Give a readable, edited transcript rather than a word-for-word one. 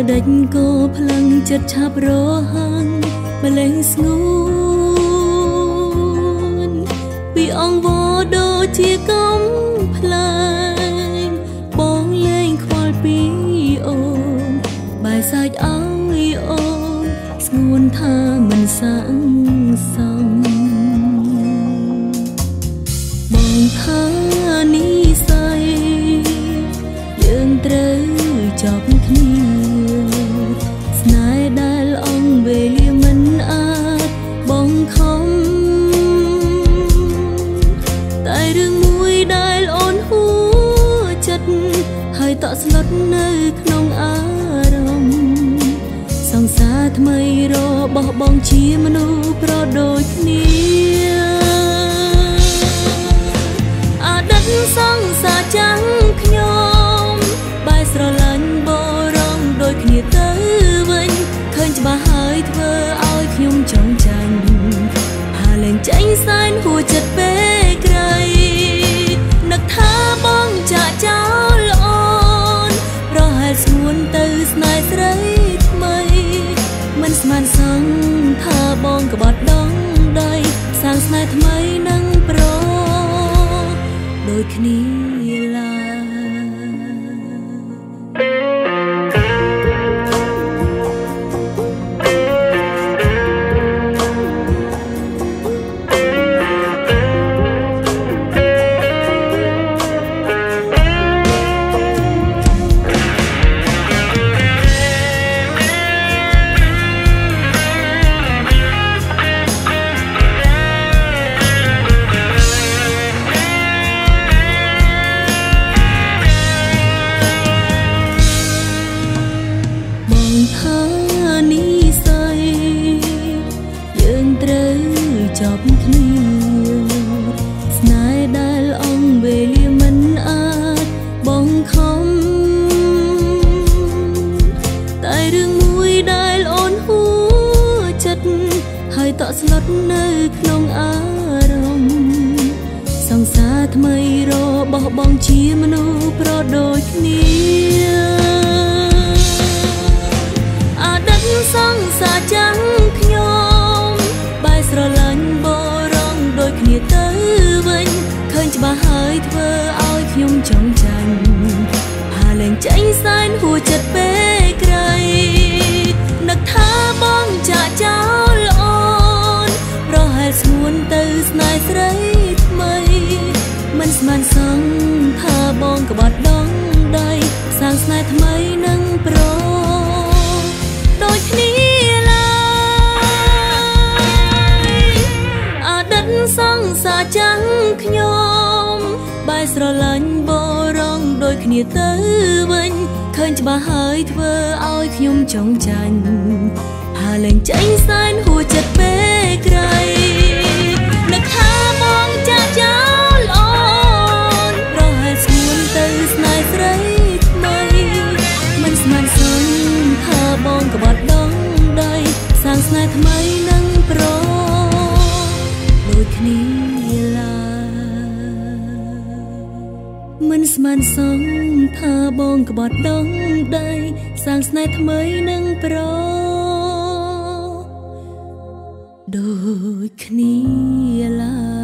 ដេចក៏ផ្លឹងចិត្តឆាប់រហ័ងម្លេងស្ងួនពីអង្វរដូចជាកំផ្លែងបងលេងខ្វល់ពីអូនបាយសាច់ឲ្យអូនស្ងួនថាមិនសាំងសំបងថានិស័យយើងត្រូវចប់គ្នាស្នេហ៍ដែលអងវេលាមិនអាចបងខំតែរឿងមួយដែលអូនហួចិត្តហើយតក់ស្លុតនៅក្នុងអារម្មណ៍សង្សារថ្មីរបស់បងជាមនុស្សប្រដូចគ្នាអតីតសង្សារចាំងខ្ញុំបែរស្រឡាញ់បរងដូចគ្នាទៅវិញឃើញច្បាស់ហើយធ្វើឲ្យខ្ញុំចង់ចាញ់ហើយលែងចេញសែនហួចចិត្តពេកក្រៃនឹកថាបងចាក់ចោលអូនប្រហែលស្ងួនទៅស្នេហ៍ស្រីថ្មីមិនស្មានសង្ឃថាបងក្បត់ដងដៃសាងស្នេហ៍ថ្មីនឹងប្រដូចគ្នាឡើយចប់គ្នាស្នេហ៍ដែលអងវេលាមិនអាចបងខំតែរឿងមួយដែលអូនហួចិត្តហើយតក់ស្លុតនៅក្នុងអារម្មណ៍សង្សារថ្មីរបស់បងជាមនុស្សប្រដូចគ្នាអតីតសង្សារចាំងខ្ញុំបាយស្រឡាញ់បរងដូចគ្នាទៅវិញឃើញច្បាស់ហើយធ្វើឲ្យខ្ញុំចង់ចាញ់ហើយលែងចេញសែនហួចចិត្តពេកក្រៃនឹកថាបងចាក់ចោលអូនប្រហែលស្ងួនទៅស្នេហ៍ស្រីថ្មីមិនស្មានសង្ឃថាបងក្បត់ដងដៃសាងស្នេហ៍ថ្មីនឹងប្រដូចគ្នាសង្សារចាំងខ្ញុំបែរស្រឡាញ់បរងដូចគ្នាទៅវិញឃើញច្បាស់ហើយធ្វើឲ្យខ្ញុំចង់ចាញ់ហើយលែងចេញសែនហួចចិត្តពេកក្រៃនឹកថាបងចាក់ចោលអូនប្រហែលស្ងួនទៅស្នេហ៍ស្រីថ្មីមិនស្មានសង្ឃថាបងក្បត់ដងដៃសាងស្នេហ៍ថ្មីនឹងប្រដូចគ្នាឡើយមិនស្មានសង្ឃថាបងក្បត់ដងដៃសាងស្នេហ៍ថ្មីនឹងប្រដូចគ្នាឡើយ